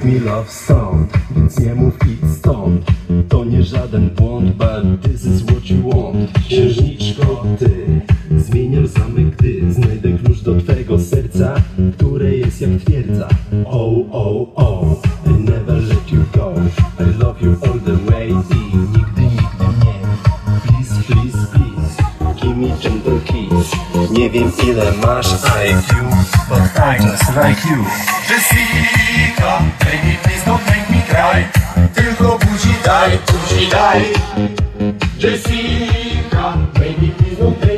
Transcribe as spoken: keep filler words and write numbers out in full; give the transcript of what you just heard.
mi love song, więc nie mów idź stąd. To nie żaden błąd, but this is what you want. Księżniczko, ty zmieniam zamek, gdy znajdę klucz do twego serca, które jest jak twierdza. Oh, oh, oh, I never let you go. I love you all the way i nigdy, nigdy nie. Please, please, please, give me gentle kiss. Nie wiem ile masz I Q, but I just like you. Jessica, baby, please don't make me cry. Tylko buzi daj, buzi daj. Jessica, baby, please don't make